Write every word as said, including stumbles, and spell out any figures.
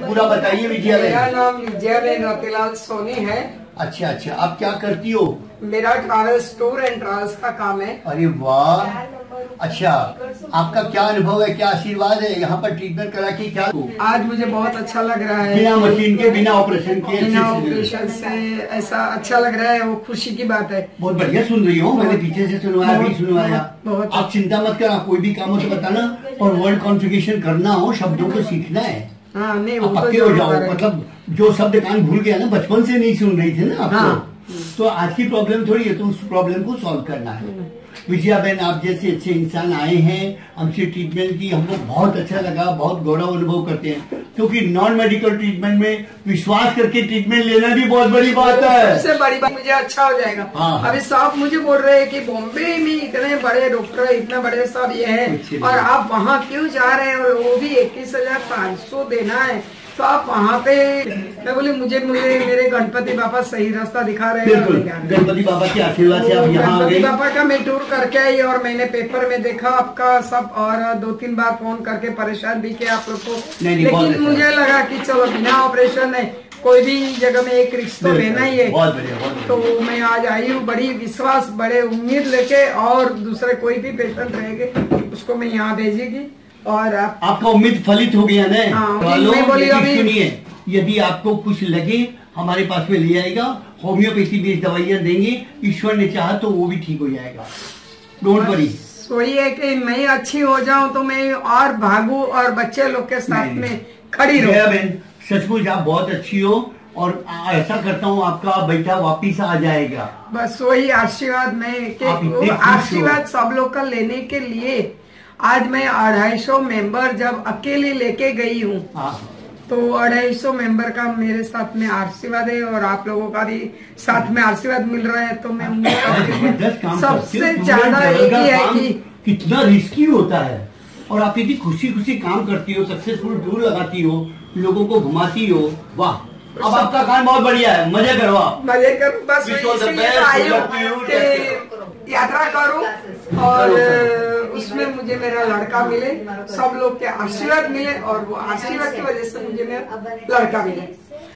पूरा बताइए विजया मेरा बहन। नाम विजया बहन रतिलाल सोनी है। अच्छा अच्छा, आप क्या करती हो? मेरा ट्रैवल्स टूर एंड ट्रैवल्स का काम है। अरे वाह, अच्छा, आपका क्या अनुभव है, क्या आशीर्वाद है यहाँ पर ट्रीटमेंट करा के? क्या आज मुझे बहुत अच्छा लग रहा है, बिना मशीन के, बिना ऑपरेशन के, बिना ऑपरेशन से ऐसा अच्छा लग रहा है, वो खुशी की बात है। बहुत बढ़िया सुन रही हूँ, मैंने पीछे से सुनवाया भी सुनवाया। आप चिंता मत करना, कोई भी काम हो तो बताना, और वर्ड कॉन्फ़िगरेशन करना हो, शब्दों को सीखना है। हाँ, नहीं वो पक्के तो हो जाओ, मतलब जो शब्द कान भूल गया ना, बचपन से नहीं सुन रही थी ना आपको। हाँ। तो आज की प्रॉब्लम थोड़ी है, तो उस प्रॉब्लम को सॉल्व करना है। विजया बहन, आप जैसे अच्छे इंसान आए हैं, हमसे ट्रीटमेंट की, हमको बहुत अच्छा लगा, बहुत गौरव अनुभव करते हैं, क्योंकि नॉन मेडिकल ट्रीटमेंट में विश्वास करके ट्रीटमेंट लेना भी बहुत बड़ी बात है। सबसे बड़ी बात, मुझे अच्छा हो जाएगा। हाँ। अभी साहब मुझे बोल रहे हैं कि बॉम्बे में इतने बड़े डॉक्टर है, इतना बड़े सब ये है, और आप वहाँ क्यों जा रहे हैं, और वो भी इक्कीस हजार पाँच सौ देना है, तो आप वहाँ पे। मैं बोली मुझे मुझे मेरे गणपति बाबा सही रास्ता दिखा रहे हैं। गणपति बाबा के आशीर्वाद से आप यहाँ आ गए। गणपति बाबा का मैं टूर करके आई, और मैंने पेपर में देखा आपका सब, और दो तीन बार फोन करके परेशान भी किया आप लोग को, लेकिन मुझे लगा कि चलो बिना ऑपरेशन है, कोई भी जगह में एक रिस्क तो लेना ही है। बहुत बढ़िया, बहुत बढ़िया। तो मैं आज आई हूँ बड़ी विश्वास, बड़े उम्मीद लेके, और दूसरे कोई भी पेशेंट रहेंगे उसको मैं यहाँ भेजेगी। और आप, आपका उम्मीद फलित हो गया ना? हाँ, मैं बोली अभी सुनिए, यदि आपको कुछ लगे हमारे पास में ले आएगा, होम्योपैथी बेस्ड दवाइयाँ देंगे, ईश्वर ने चाहा तो वो भी ठीक हो जाएगा, डोंट वरी। वही है कि मैं अच्छी हो जाऊं तो मैं और भागू और बच्चे लोग के साथ में खड़ी रहूं। सचमुच आप बहुत अच्छी हो, और ऐसा करता हूँ आपका बेटा वापिस आ जाएगा। बस वही आशीर्वाद में, आशीर्वाद सब लोग का लेने के लिए आज मैं अढ़ाई सौ मेंबर जब अकेले लेके गई हूँ, तो अढ़ाई सौ मेंबर का मेरे साथ में आशीर्वाद है, और आप लोगों का भी साथ में आशीर्वाद मिल रहा है। तो मैं सबसे ज्यादा यही है कि कितना रिस्की होता है, और आप इतनी खुशी खुशी काम करती हो, सक्सेसफुल टूर लगाती हो, लोगों को घुमाती हो, वाह। अब आपका काम बहुत बढ़िया है, मजे करो आप, मजे करो। बस यात्रा करूं, और उसमें मुझे मेरा लड़का मिले, सब लोग के आशीर्वाद मिले, और वो आशीर्वाद की वजह से मुझे मेरा लड़का मिले।